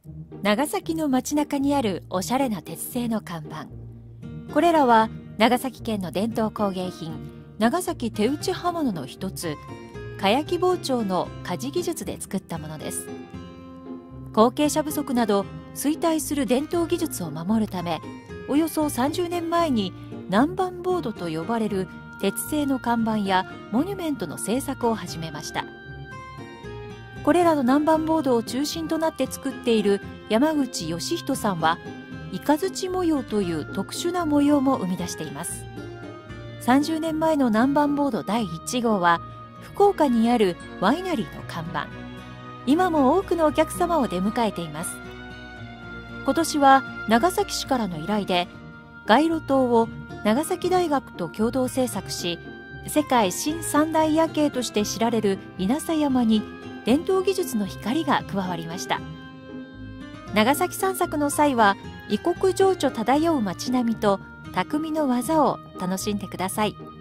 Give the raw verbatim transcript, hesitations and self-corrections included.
長崎の街中にあるおしゃれな鉄製の看板。これらは長崎県の伝統工芸品、長崎手打ち刃物の一つ、かやき包丁の鍛冶技術で作ったものです。後継者不足など衰退する伝統技術を守るため、およそさんじゅうねんまえに南蛮ボードと呼ばれる鉄製の看板やモニュメントの製作を始めました。これらの南蛮ボードを中心となって作っている山口義人さんは、イカズチ模様という特殊な模様も生み出しています。さんじゅうねんまえの南蛮ボードだいいち号は福岡にあるワイナリーの看板。今も多くのお客様を出迎えています。今年は長崎市からの依頼で、街路灯を長崎大学と共同制作し、世界新三大夜景として知られる稲佐山に伝統技術の光が加わりました。長崎散策の際は、異国情緒漂う街並みと匠の技を楽しんでください。